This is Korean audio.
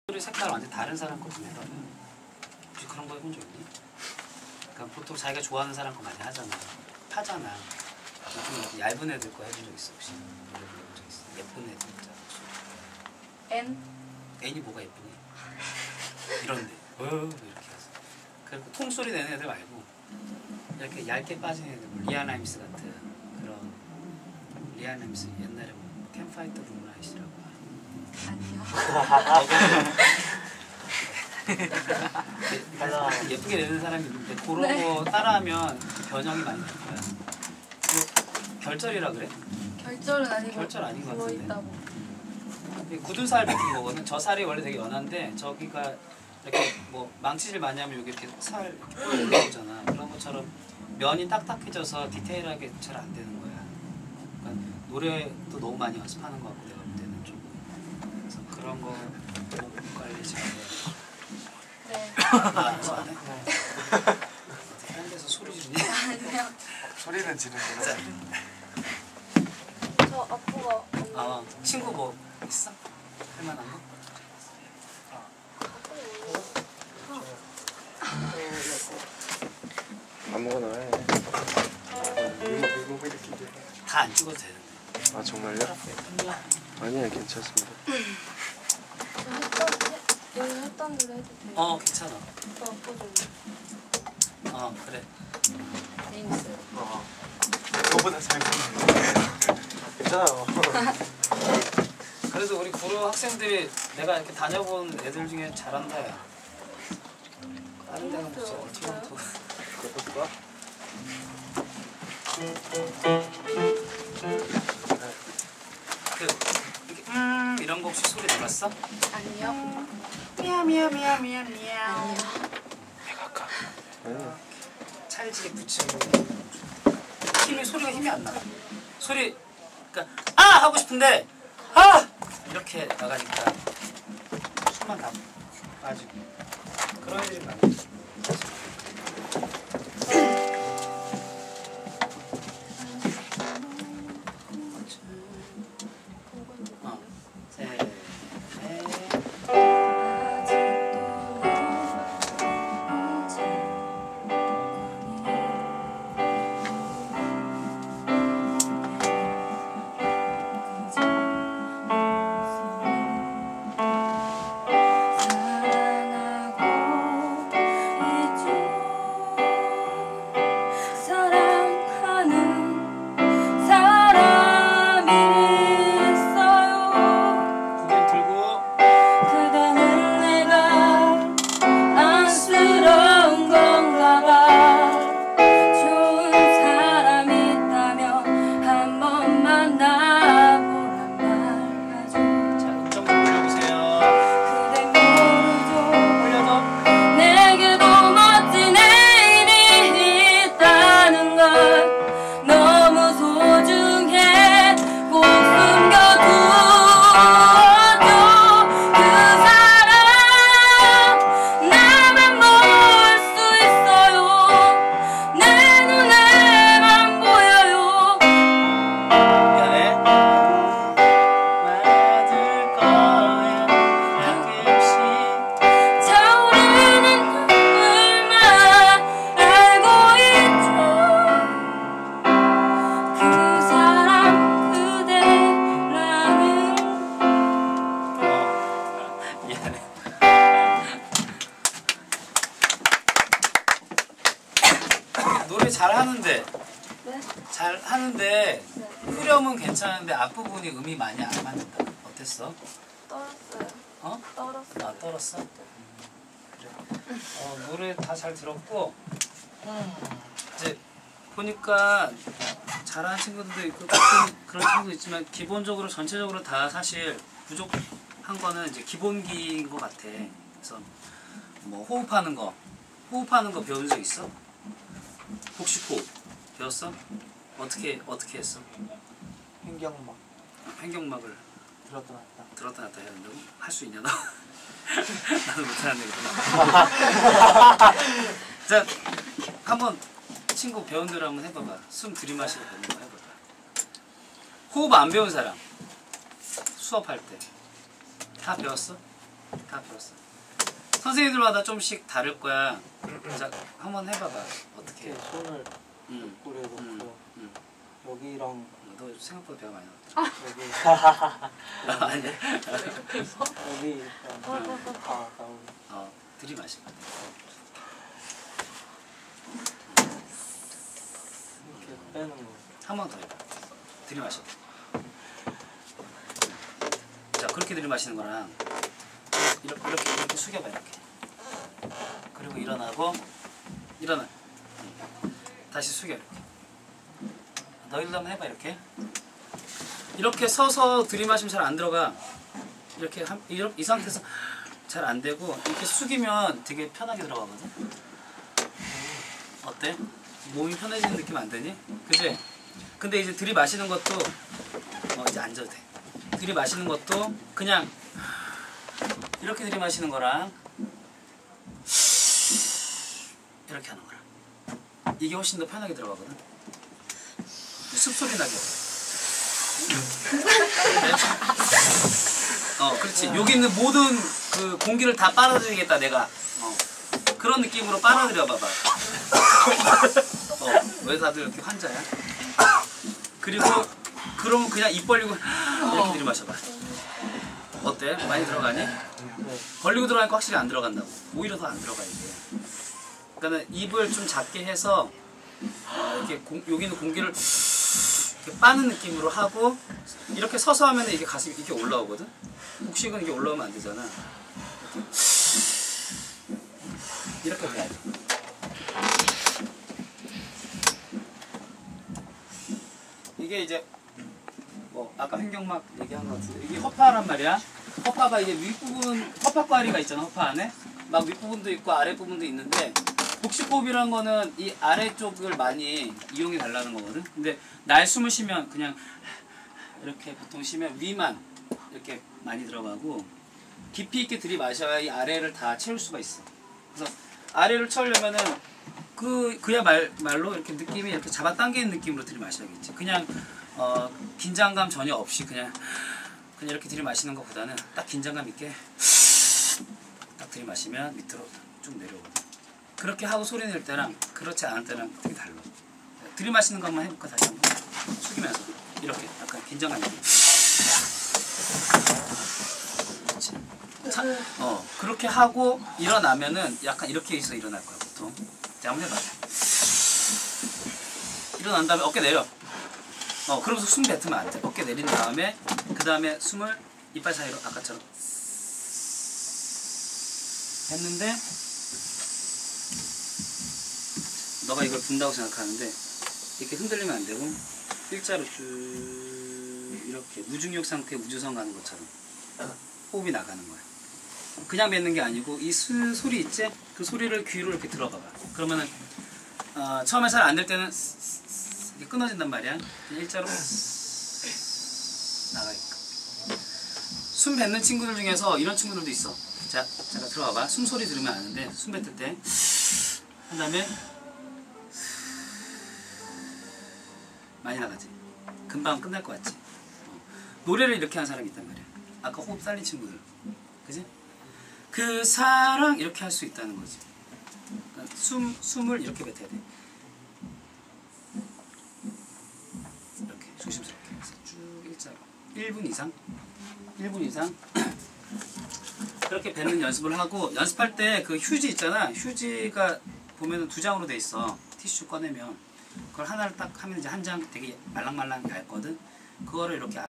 소리 색깔 완전 다른 사람 거 보면 혹시 그런 거 해본 적 있니? 그러니까 보통 자기가 좋아하는 사람 거 많이 하잖아. 파잖아. 좀 얇은 애들 거 해본 적 있어 혹시? 노래 불러본 적 있어? 예쁜 애들 있잖아. N? N이 뭐가 예쁘니? 이런데 이렇게 해서 그리고 통소리 내는 애들 말고 이렇게 얇게 빠진 애들 뭐 리안 하임스 같은 그런 리안 하임스 옛날에 뭐 캠파이터 룸라이트라고 아니요. 예쁘게 내는 사람이 있는데 그런 거 따라하면 변형이 많이 될 거야. 결절이라 그래? 결절은 아니고 결절 아닌 것 같은데. 있다고. 굳은 살 같은 거거든. 저 살이 원래 되게 연한데 저기가 이렇게 뭐 망치질 많이 하면 여기 이렇게 살 이렇게 올라오잖아. 그런 것처럼 면이 딱딱해져서 디테일하게 잘 안 되는 거야. 그러니까 노래도 너무 많이 연습하는 것 같고 내가 볼 때는 좀. 그래서 그런 거 목 관리 잘 해. 네. 연습 안 해? 다른 데서 소리 지르니? 아니요. 소리는 지르는구나. 저 아프가 없나? 친구 뭐 있어? 할만한 거? 아무거나 해. 밀목 일으키게. 다 안 찍어도 되는데. 아 정말요? 아니야 괜찮습니다. 여기 했던 대로 해도 돼요? 괜찮아. 저 아프죠? 그래. 네임스. 너보다 잘 보이네. 괜찮아요. 그래도 우리 구로 학생들이 내가 이렇게 다녀본 애들 중에 잘한다 야. 다른 데는 무슨 얼티먼트 그럴까? 이렇게 이런 거 혹시 소리 내봤어? 아니요. 미야미야미야미야미야. 아니요. 내가 아까. 찰지게 붙이고 소리가 힘이 안 나. 소리 그러니까 아 하고 싶은데 아 이렇게 나가니까 숨만 다 빠지고 그런 애들이 많아. 노래 잘하는데 네? 잘하는데 네. 후렴은 괜찮은데 앞부분이 음이 많이 안 맞는다. 어땠어? 떨었어요. 떨었어요. 아 떨었어? 그래. 노래 다 잘 들었고 이제 보니까 잘하는 친구들도 있고 가끔 그런 친구도 있지만 기본적으로 전체적으로 다 사실 부족한 거는 이제 기본기인 것 같아. 그래서 뭐 호흡하는 거 배운 적 있어? 복식 호흡 배웠어? 어떻게 했어? 횡격막 횡격막을 들었다 놨다 해야 된다고? 할 수 있냐 너? 나는 못하는데 그거. 자 한번 친구 배운 대로 한번 해봐봐. 숨 들이마시고 배우는 거 해봐봐. 호흡 안 배운 사람 수업할 때 다 배웠어? 다 풀었어. 선생님들마다 좀씩 다를 거야. 자, 한번 해봐봐. 어떻게 해? 이렇게 손을 응. 꿀에 놓고 응. 여기랑 너 생각보다 배가 많이 나왔다. 여기 아니야. 여기 일단 다 나오고 들이마시고. 이렇게 빼는 거. 한 번 더 해봐. 들이마셔. 자, 그렇게 들이마시는 거랑 이렇게 숙여봐, 이렇게. 그리고 일어나고, 일어나. 다시 숙여, 이렇게. 너희들도 한번 해봐, 이렇게. 이렇게 서서 들이마시면 잘 안 들어가. 이렇게 이 상태에서 잘 안 되고, 이렇게 숙이면 되게 편하게 들어가거든. 어때? 몸이 편해지는 느낌 안 드니? 그지? 근데 이제 들이마시는 것도 이제 앉아도 돼. 들이마시는 것도 그냥 이렇게 들이마시는 거랑 이렇게 하는 거랑 이게 훨씬 더 편하게 들어가거든. 숲소리 나게. 그렇지. 여기 있는 모든 그 공기를 다 빨아들이겠다 내가. 그런 느낌으로 빨아들여 봐봐. 왜 다들 이렇게 환자야? 그리고 그러면 그냥 입 벌리고 이렇게 들이마셔봐. 어때? 많이 들어가니? 네. 벌리고 들어가니까 확실히 안 들어간다고. 오히려 더 안 들어가 이게. 그러니까 입을 좀 작게 해서 이렇게 여기 있는 공기를 이렇게 빠는 느낌으로 하고 이렇게 서서 하면 이게 가슴이 이렇게 올라오거든. 복식은 이게 올라오면 안 되잖아. 이렇게 해야 돼. 이게 이제 아까 횡격막 얘기한 것 같은데 이게 허파란 말이야. 허파가 이제 윗부분 허파과리가 있잖아. 허파 안에 막 윗부분도 있고 아랫부분도 있는데 복식호흡이란 거는 이 아래쪽을 많이 이용해 달라는 거거든. 근데 날숨을 쉬면 그냥 이렇게 보통 쉬면 위만 이렇게 많이 들어가고 깊이 있게 들이마셔야 이 아래를 다 채울 수가 있어. 그래서 아래를 채우려면은 그야말로 이렇게 느낌이 이렇게 잡아당기는 느낌으로 들이마셔야겠지. 그냥 긴장감 전혀 없이 그냥 이렇게 들이마시는 것보다는 딱 긴장감 있게 딱 들이마시면 밑으로 쭉 내려오거든. 그렇게 하고 소리 낼 때랑 그렇지 않을 때랑 되게 달라. 들이마시는 것만 해볼까 다시 한번 숙이면서 이렇게 약간 긴장감 있게. 그렇게 하고 일어나면은 약간 이렇게 해서 일어날 거야 보통. 자, 한번 해봐. 일어난 다음에 어깨 내려. 그러면서 숨 뱉으면 안 돼. 어깨 내린 다음에 그 다음에 숨을 이빨 사이로 아까처럼 했는데 너가 이걸 분다고 생각하는데 이렇게 흔들리면 안 되고 일자로 쭉 이렇게 무중력 상태 우주선 가는 것처럼 호흡이 나가는 거야. 그냥 뱉는 게 아니고 이 소리 있지? 그 소리를 귀로 이렇게 들어봐봐. 그러면은 처음에 잘 안 될 때는 이렇게 끊어진단 말이야. 일자로 나가니까. 숨 뱉는 친구들 중에서 이런 친구들도 있어. 자, 잠깐 들어봐봐. 숨소리 들으면 아는데 숨 뱉을 때 한 다음에 많이 나가지. 금방 끝날 것 같지. 노래를 이렇게 하는 사람이 있단 말이야. 아까 호흡 살린 친구들. 그지? 그 사랑 이렇게 할 수 있다는 거지. 그러니까 숨을 이렇게 뱉어야 돼. 이렇게 조심스럽게 해서 쭉 일자로 1분 이상 그렇게 뱉는 연습을 하고, 연습할 때 그 휴지 있잖아. 휴지가 보면은 2장으로 돼 있어. 티슈 꺼내면 그걸 하나를 딱 하면 이제 한 장 되게 말랑말랑 얇거든. 그거를 이렇게